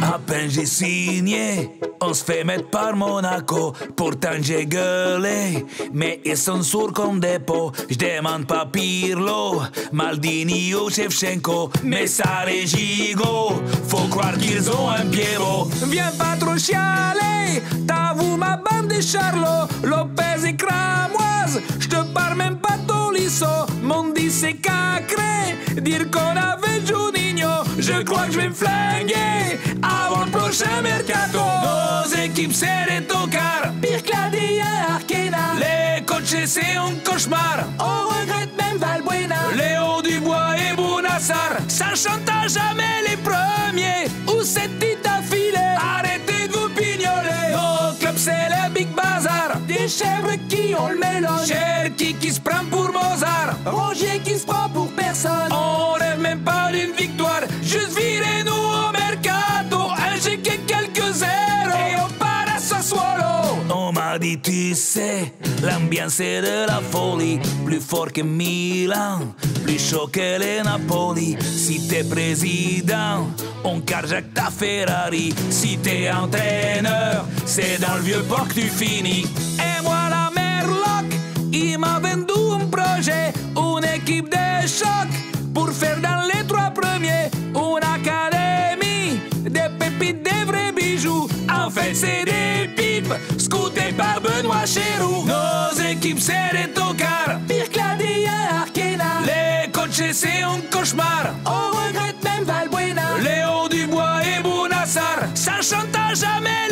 À peine j'ai signé, on se fait mettre par Monaco. Pourtant j'ai gueulé, mais ils sont sourds comme des pots. J'demande pas Pirlo, Maldini ou Shevchenko. Mais ça les gigots, faut croire qu'ils ont un Pierrot. Viens pas trop chialer, t'avoues ma bande des Charlots, Lopez et Cramoise. J'te parle même pas de Tolisso, Mondi c'est cacré. Dire qu'on avait Juninho, je crois que je vais me flinguer avant le prochain mercato. Nos équipes c'est des tocards, pire que la D1 Arkena. Les coachs c'est un cauchemar, on regrette même Valbuena. Léo Dubois et Bounassar, ça chante à jamais les premiers. Ou cette petite affilée, arrêtez de vous pignoler. Nos clubs c'est le Big Bazar, des chèvres qui ont le mélange. Cherki qui se prend pour Mozart, Rongier qui se prend pour personne. On rêve même pas d'une victoire, juste virez-nous au mercato, injectez quelques zéros et on part à Sassuolo. On m'a dit tu sais, l'ambiance est de la folie, plus fort que Milan, plus chaud que les Napoli. Si t'es président, on carjack ta Ferrari. Si t'es entraîneur, c'est dans le vieux port que tu finis. Et moi la Merloc, il m'a vendu un projet, une équipe de choc pour faire dans les 3 premiers, une académie, des pépites, des vrais bijoux. En fait c'est des pipes, scoutés par Benoît Chéroux. Nos équipes c'est des tocards, pire que la D1 Arkena. Les coachs c'est un cauchemar, on regrette même Valbuena. Léo Dubois et Bounassar, ça chante à jamais